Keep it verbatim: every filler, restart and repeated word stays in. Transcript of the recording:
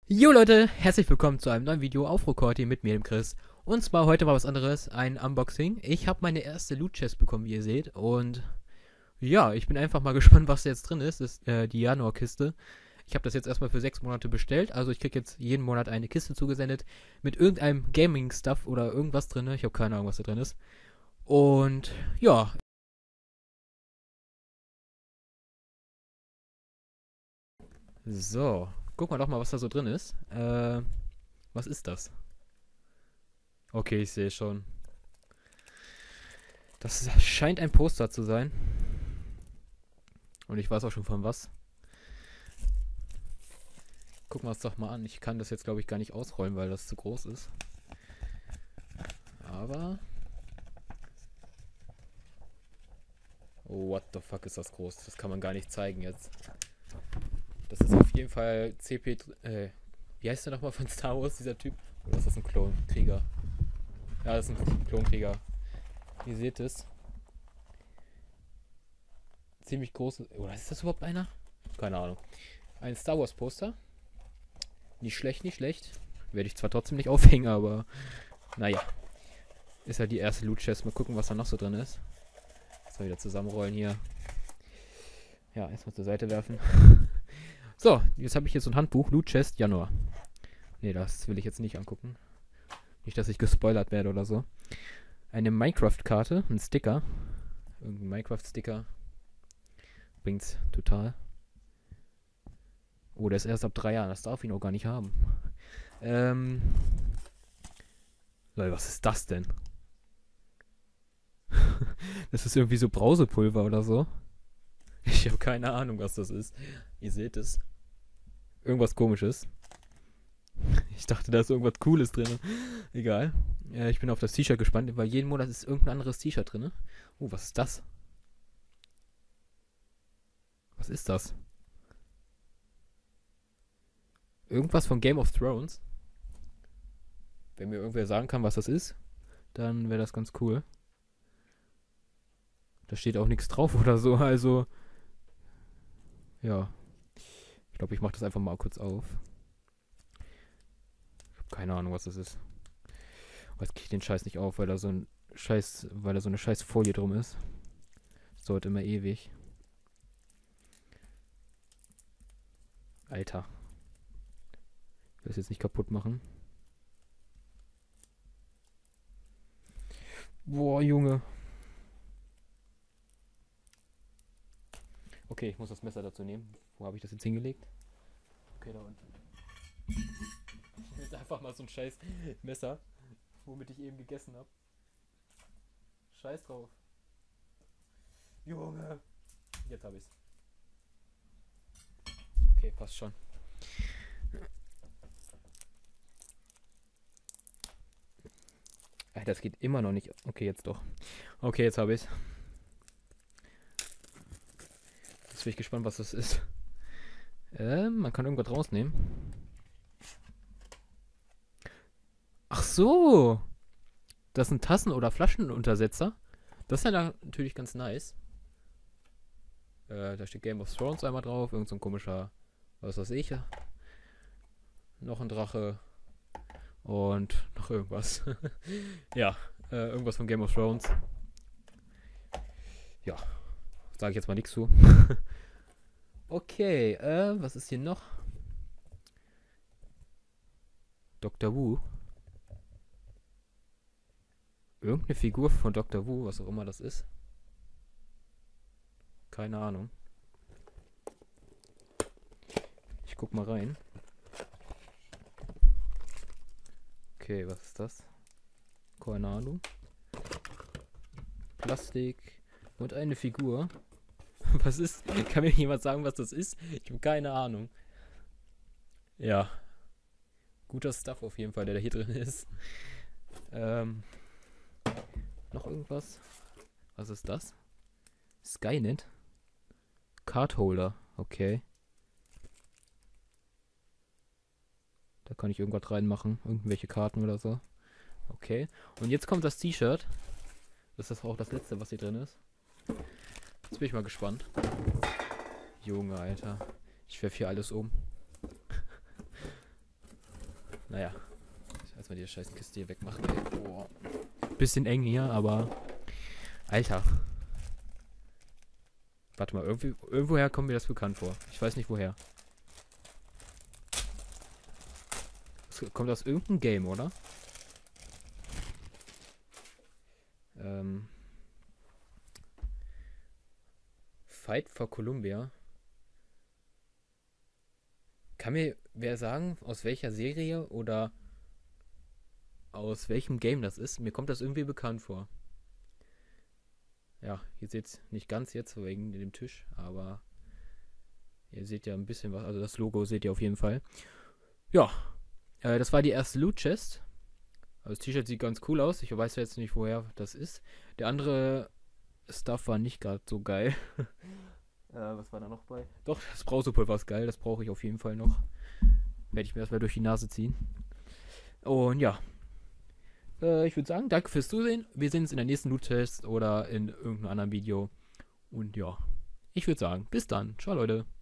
Jo Leute, herzlich willkommen zu einem neuen Video auf Rokorti mit mir, dem Chris. Und zwar heute mal was anderes, ein Unboxing. Ich habe meine erste Loot Chest bekommen, wie ihr seht. Und ja, ich bin einfach mal gespannt, was da jetzt drin ist. Das ist äh, die Januar-Kiste. Ich habe das jetzt erstmal für sechs Monate bestellt. Also ich kriege jetzt jeden Monat eine Kiste zugesendet mit irgendeinem Gaming-Stuff oder irgendwas drin. Ich habe keine Ahnung, was da drin ist. Und ja. So, guck mal doch mal, was da so drin ist. Äh, was ist das? Okay, ich sehe schon. Das scheint ein Poster zu sein. Und ich weiß auch schon von was. Gucken wir es doch mal an. Ich kann das jetzt, glaube ich, gar nicht ausrollen, weil das zu groß ist. Aber... Oh, what the fuck ist das groß? Das kann man gar nicht zeigen jetzt. Das ist auf jeden Fall C P... Äh, wie heißt der nochmal von Star Wars, dieser Typ? Oder ist das ein Klonkrieger? Ja, das ist ein Klonkrieger. Ihr seht es. Ziemlich groß. Oder ist das überhaupt einer? Keine Ahnung. Ein Star Wars Poster. Nicht schlecht, nicht schlecht. Werde ich zwar trotzdem nicht aufhängen, aber naja. Ist halt die erste Loot Chest. Mal gucken, was da noch so drin ist. Jetzt mal wieder zusammenrollen hier. Ja, erstmal zur Seite werfen. So, jetzt habe ich hier so ein Handbuch. Loot Chest Januar. Ne, das will ich jetzt nicht angucken. Nicht, dass ich gespoilert werde oder so. Eine Minecraft-Karte, ein Sticker. Irgendein Minecraft-Sticker. Bringt's total. Oh, der ist erst ab drei Jahren. Das darf ich noch gar nicht haben. Ähm. Leute, was ist das denn? Das ist irgendwie so Brausepulver oder so. Ich habe keine Ahnung, was das ist. Ihr seht es. Irgendwas Komisches. Ich dachte, da ist irgendwas Cooles drin. Egal. Äh, ich bin auf das T-Shirt gespannt, weil jeden Monat ist irgendein anderes T-Shirt drin. Oh, was ist das? Was ist das? Irgendwas von Game of Thrones. Wenn mir irgendwer sagen kann, was das ist, dann wäre das ganz cool. Da steht auch nichts drauf oder so, also... Ja. Ich glaube, ich mache das einfach mal kurz auf. Ich habe keine Ahnung, was das ist. Aber jetzt kriege ich den Scheiß nicht auf, weil da so ein Scheiß, weil da so eine scheiß Folie drum ist. Das dauert immer ewig. Alter. Ich will es jetzt nicht kaputt machen. Boah, Junge. Okay, ich muss das Messer dazu nehmen. Wo habe ich das jetzt hingelegt? Okay, da unten. Ich will einfach mal so ein scheiß Messer, womit ich eben gegessen habe. Scheiß drauf. Junge. Jetzt habe ich's. Okay, passt schon. Ach, das geht immer noch nicht. Okay, jetzt doch. Okay, jetzt habe ich's. Jetzt bin ich gespannt, was das ist. Ähm, man kann irgendwas rausnehmen. Ach so. Das sind Tassen- oder Flaschenuntersetzer. Das ist ja natürlich ganz nice. Äh, da steht Game of Thrones einmal drauf. Irgend so ein komischer, was weiß ich. Noch ein Drache. Und noch irgendwas. Ja, äh, irgendwas von Game of Thrones. Ja, sage ich jetzt mal nichts zu. Okay, äh, was ist hier noch? Doktor Wu. Irgendeine Figur von Doktor Wu, was auch immer das ist. Keine Ahnung. Ich guck mal rein. Okay, was ist das? Keine Ahnung. Plastik und eine Figur. Was ist? Kann mir jemand sagen, was das ist? Ich habe keine Ahnung. Ja. Guter Stuff auf jeden Fall, der da hier drin ist. Ähm. Noch irgendwas? Was ist das? Skynet? Cardholder. Okay. Da kann ich irgendwas reinmachen. Irgendwelche Karten oder so. Okay. Und jetzt kommt das T-Shirt. Das ist auch das letzte, was hier drin ist. Jetzt bin ich mal gespannt. Junge, Alter. Ich werfe hier alles um. Naja. Erstmal die scheiß Kiste hier wegmachen. Ey. Boah. Bisschen eng hier, aber... Alter. Warte mal, irgendwie, irgendwoher kommt mir das bekannt vor. Ich weiß nicht woher. Das kommt aus irgendeinem Game, oder? Ähm... Fight for Columbia. Kann mir wer sagen, aus welcher Serie oder aus welchem Game das ist? Mir kommt das irgendwie bekannt vor. Ja, ihr seht es nicht ganz jetzt wegen dem Tisch, aber ihr seht ja ein bisschen was. Also das Logo seht ihr auf jeden Fall. Ja, äh, das war die erste Loot Chest. Also das T-Shirt sieht ganz cool aus. Ich weiß jetzt nicht, woher das ist. Der andere Stuff war nicht gerade so geil. äh, was war da noch bei? Doch, das Brausepulver ist geil. Das brauche ich auf jeden Fall noch. Werde ich mir erstmal durch die Nase ziehen. Und ja. Äh, ich würde sagen, danke fürs Zusehen. Wir sehen uns in der nächsten Loot-Test oder in irgendeinem anderen Video. Und ja, ich würde sagen, bis dann. Ciao, Leute.